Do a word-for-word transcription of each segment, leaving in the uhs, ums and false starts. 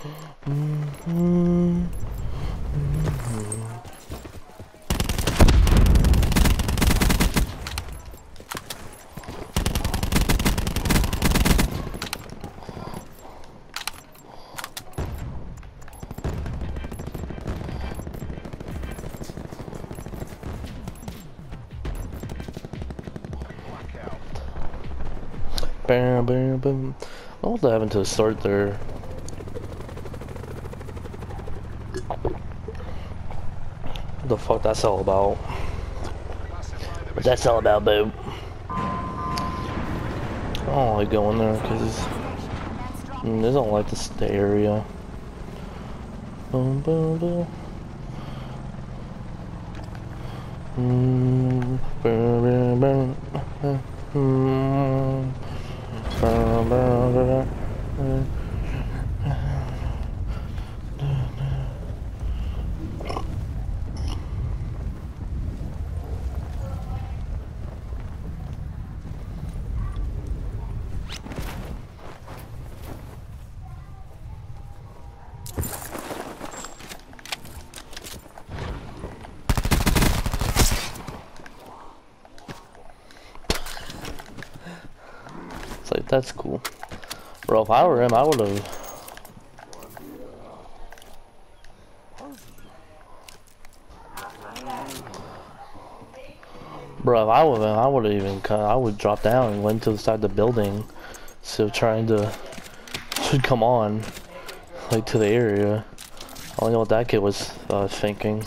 Mm-hmm. Bam, bam, bam. What was happened to the start there? What the fuck that's all about? What that's all about, boo? I don't like going there because mm, they don't like this the area. Boom, boom, boom. Mm, boom, boom, boom. Mm, boom, boom, boom, boom. It's like, that's cool. Bro, if I were him, I would have. Bro, if I would have, I would have even cut. I would drop down and went to the side of the building. So trying to should come on, like to the area. I don't know what that kid was uh, thinking.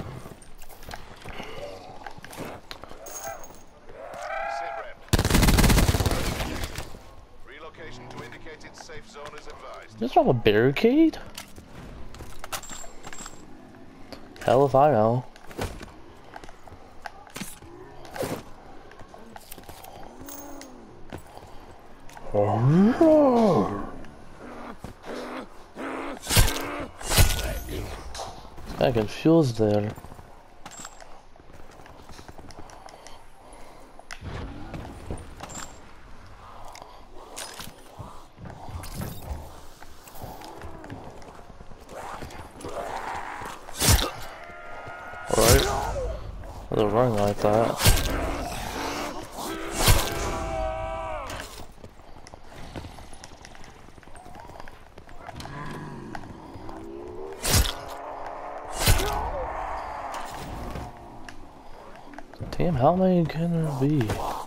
Is that a barricade? Hell if I know. I confused there. Right? They're running like that. Damn, how many can there be?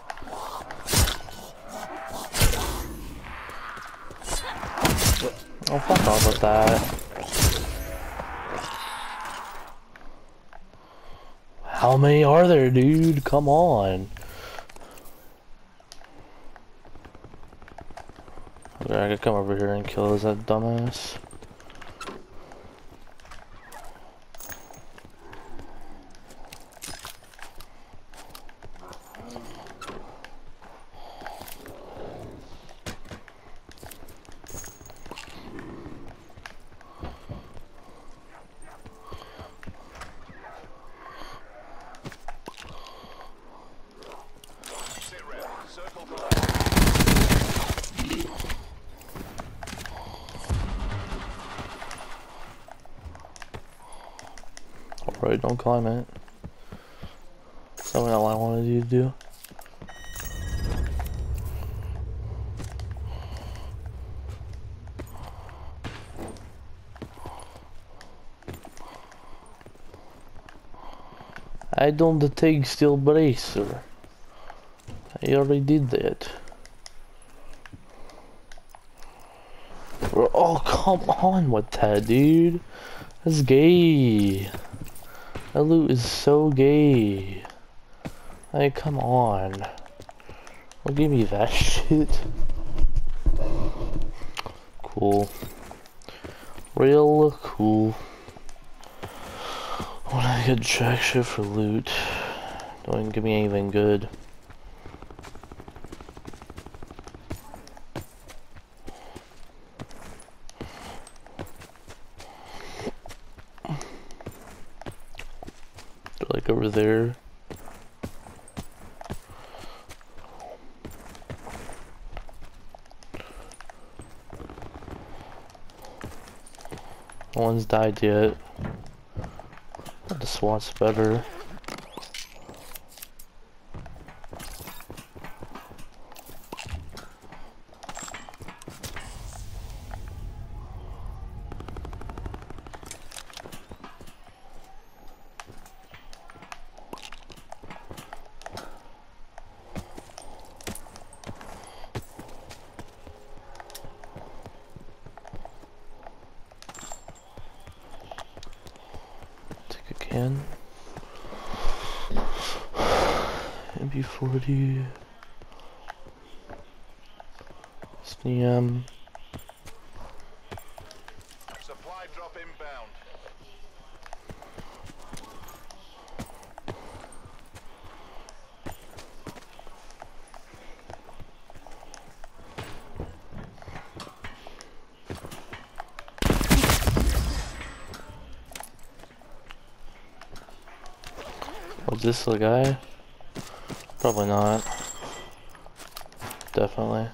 Oh, fuck off with that. How many are there, dude? Come on. Okay, I could come over here and kill that dumbass. Alright, don't climb it. That's not what I wanted you to do. I don't take steel bracer. I already did that. Oh, come on with that, dude. That's gay. That loot is so gay. Like, come on. Don't give me that shit. Cool. Real cool. When I get jack shit for loot, don't even give me anything good. They're like over there. No one's died yet. The SWAT's better. Again. M P forty. S D M. Supply drop inbound. Was this the guy? Probably not. Definitely.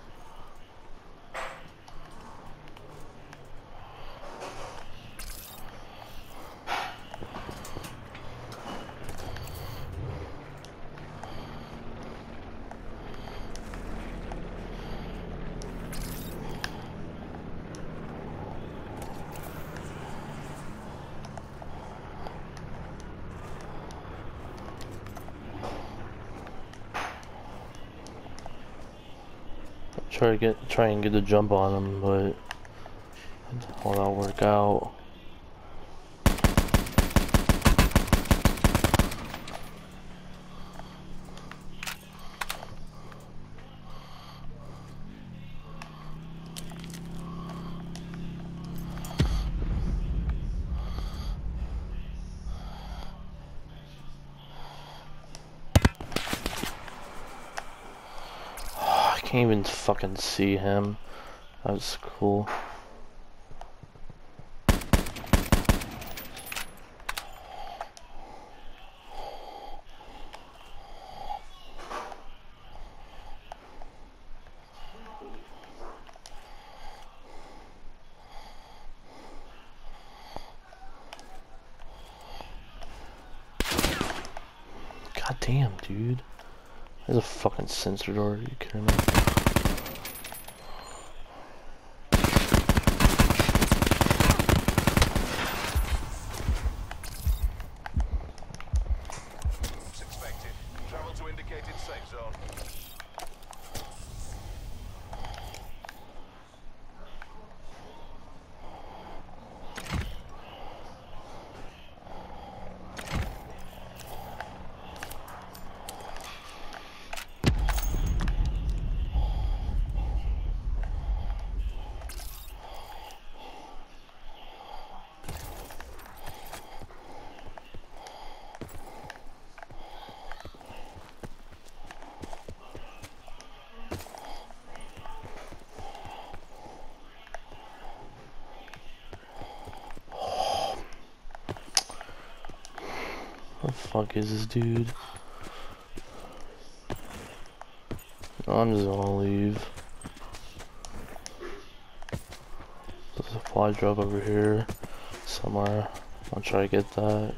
Try to get, try and get a jump on him, but will that work out? I can't even fucking see him. That was cool. God damn, dude. There's a fucking sensor door. Are you kidding me? Expected. Travel to indicated safe zone. What the fuck is this dude? I'm just gonna leave. There's a supply drop over here somewhere. I'll try to get that.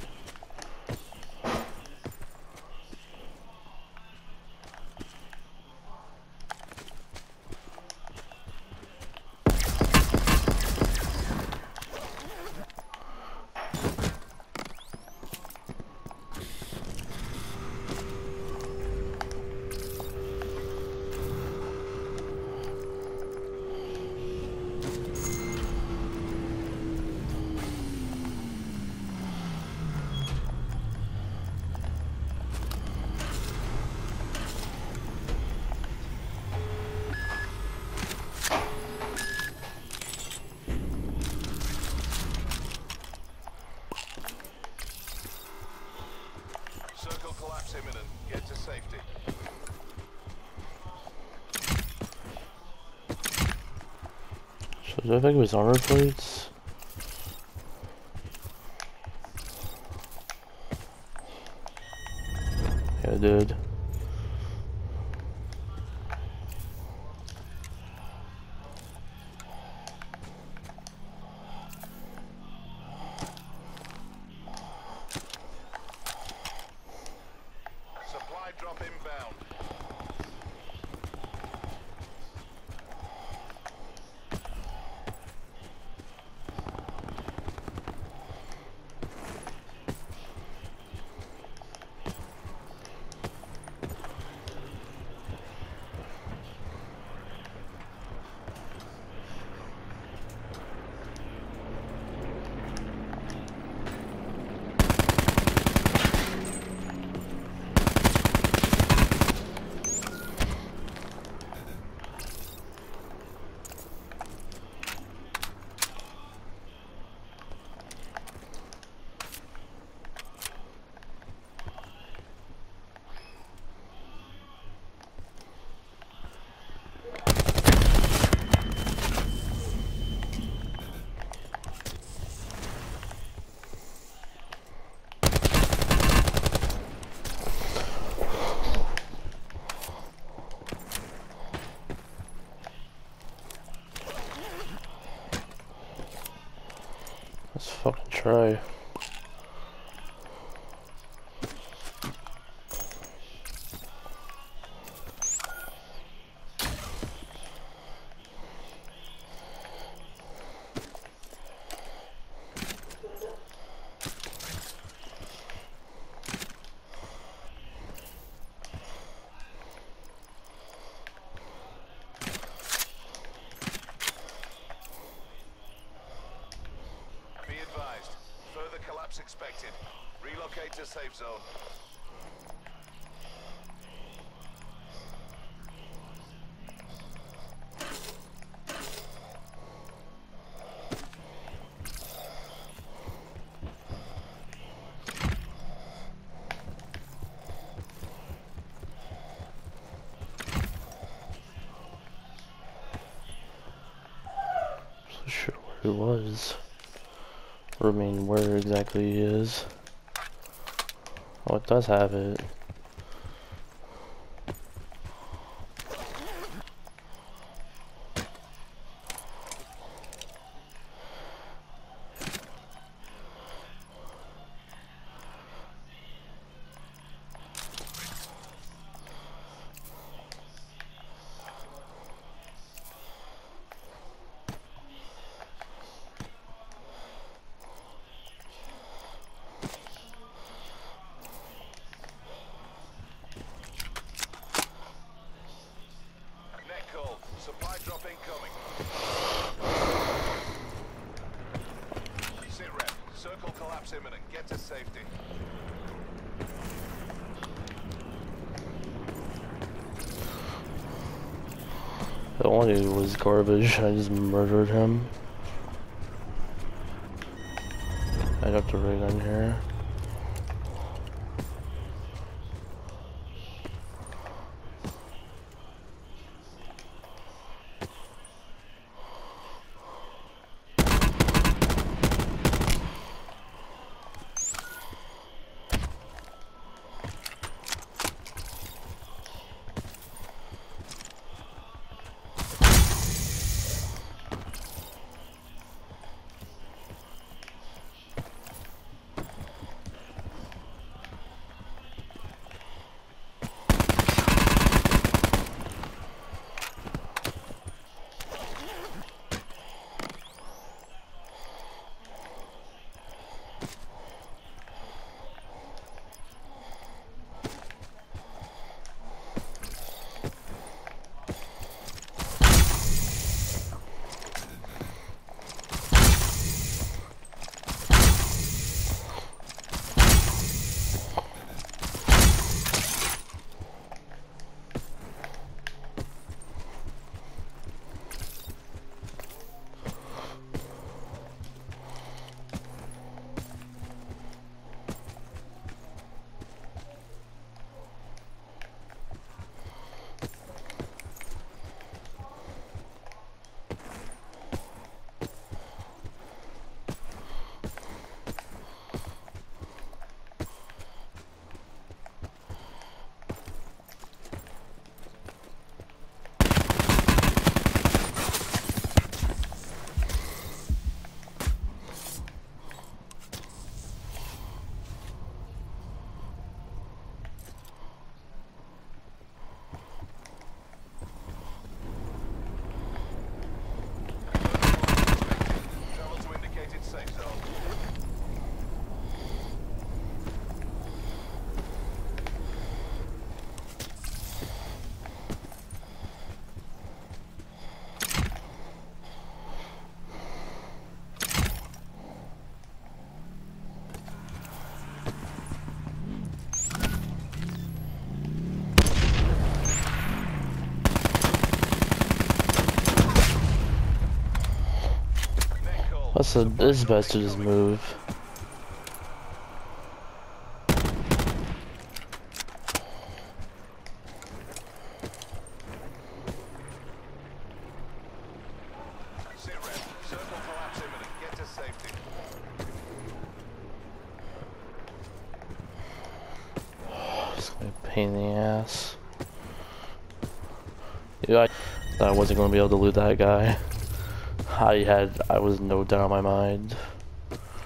Circle collapse imminent. Get to safety. So do I think it was armor plates? Yeah, dude. Let's fucking try. Expected. Relocate to safe zone. So sure where it was. I mean, where exactly he is. Oh, it does have it. Supply drop incoming. Sit rep. Circle collapse imminent. Get to safety. The one dude was garbage. I just murdered him. I got the ray gun here. Travel to indicated safe zone. That's a, this is best to just move. Sit rep. Circle collapse imminent. Get to safety. It's gonna be a pain in the ass. Yeah, I thought I wasn't gonna be able to loot that guy. I had, I was no doubt in my mind.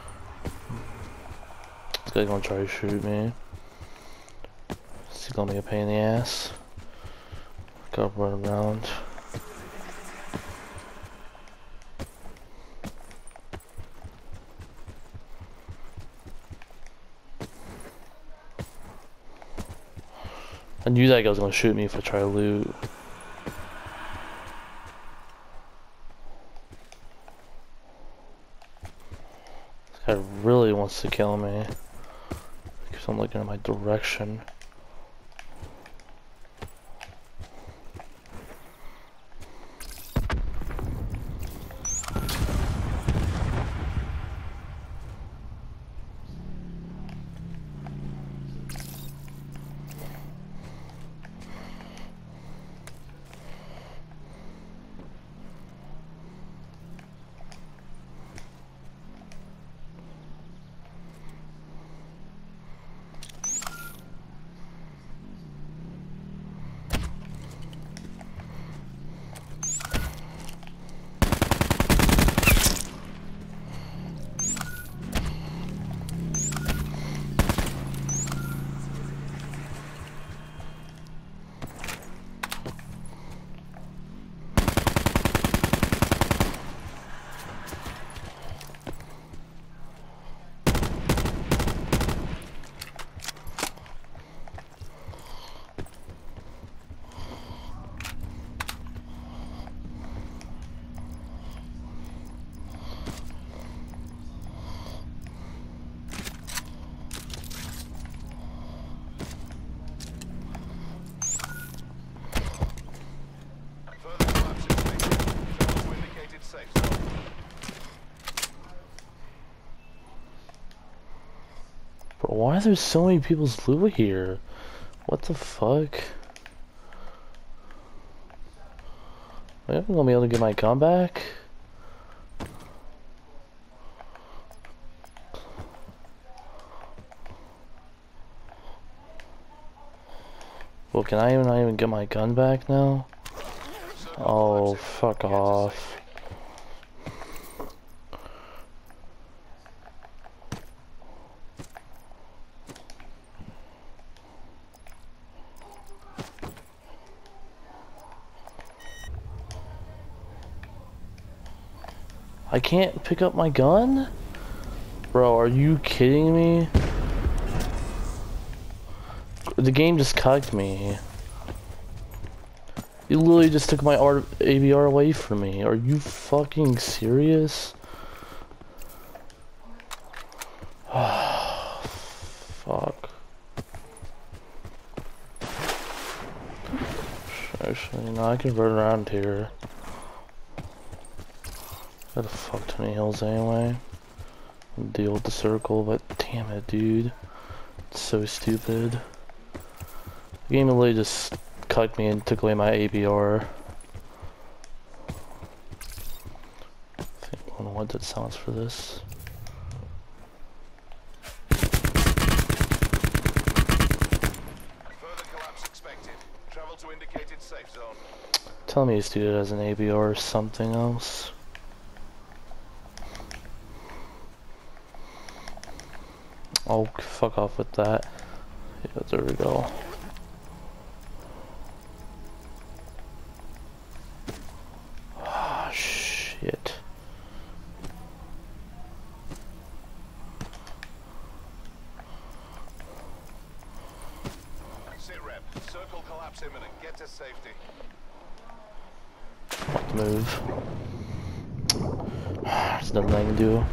guy's gonna try to shoot me. He's gonna be a pain in the ass. Gotta run around. I knew that guy was gonna shoot me if I try to loot. This guy really wants to kill me. Because I'm looking in my direction. Bro, why are there so many people's loot here? What the fuck? Am I ever gonna be able to get my gun back? Well, can I even not even get my gun back now? Oh, fuck off. I can't pick up my gun? Bro, are you kidding me? The game just cucked me. You literally just took my A B R away from me. Are you fucking serious? Fuck. Actually, no, I can run around here. Got a fuck ton of hills anyway. Deal with the circle, but damn it, dude. It's so stupid. The game literally just cut me and took away my A B R. I think I don't know what that sounds for this. Further collapse expected. Travel to indicated safe zone. Tell me this dude has an A B R or something else. Oh, fuck off with that. Yeah, there we go. Ah, shit. Sit rep. Circle collapse imminent. Get to safety. Fuck the move. There's nothing I can do.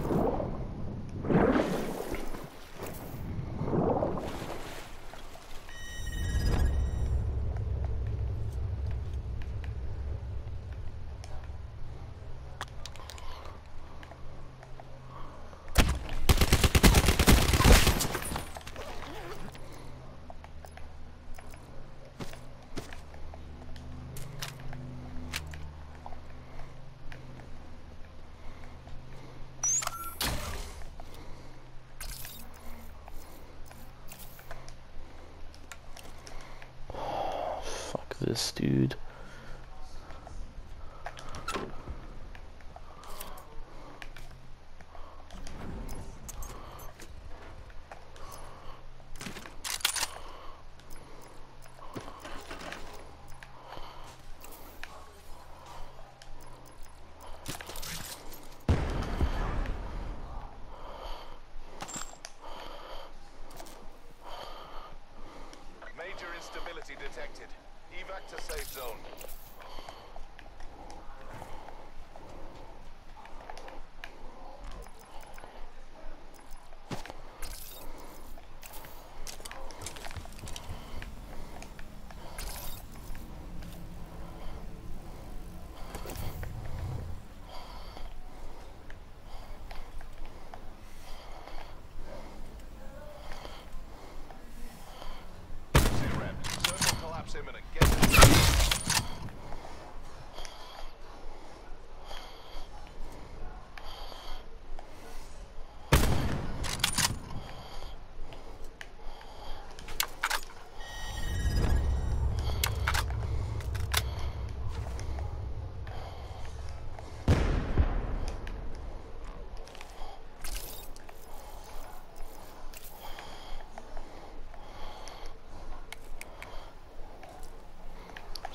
This dude.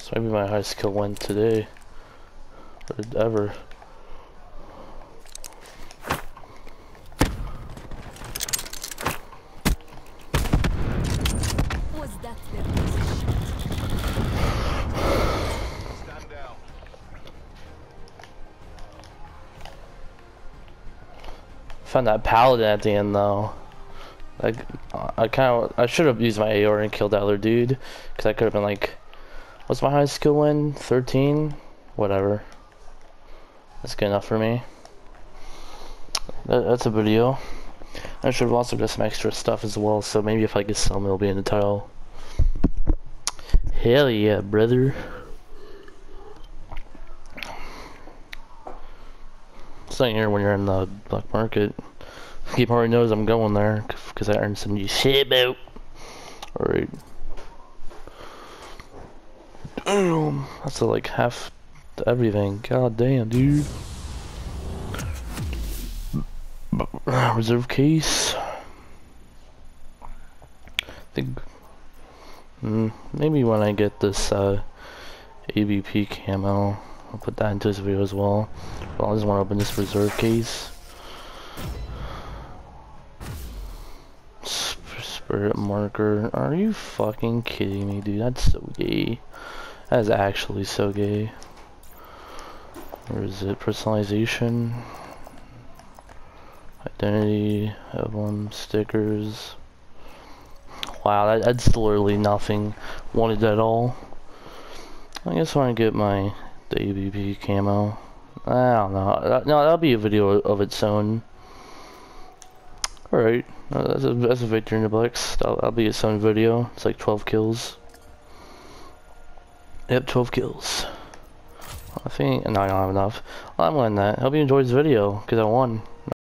This might be my highest kill win today. Or ever. Was that their position? Stand down. Found that paladin at the end though. Like, I kind of, I should have used my A R and killed that other dude, because I could have been like, what's my highest skill win? thirteen? Whatever. That's good enough for me. That, that's a video. I should have also got some extra stuff as well, so maybe if I get some, it'll be in the title. Hell yeah, brother. Sitting here when you're in the black market. He already knows I'm going there because I earned some new shit out. Alright. Damn. That's a, like half everything. God damn, dude. Reserve case. I think. Mm, maybe when I get this uh, A V P camo, I'll put that into this video as well. But I just want to open this reserve case. Spirit marker. Are you fucking kidding me, dude? That's so gay. That is actually so gay. Where is it? Personalization. Identity. Emblem. Stickers. Wow, that, that's literally nothing wanted at all. I guess when I get my the A V P camo. I don't know. No, that'll be a video of its own. Alright, uh, that's, a, that's a victory in the books. That'll, that'll be its own video. It's like twelve kills. Yep, twelve kills. I think, no, I don't have enough. Well, I'm winning that. I hope you enjoyed this video, because I won.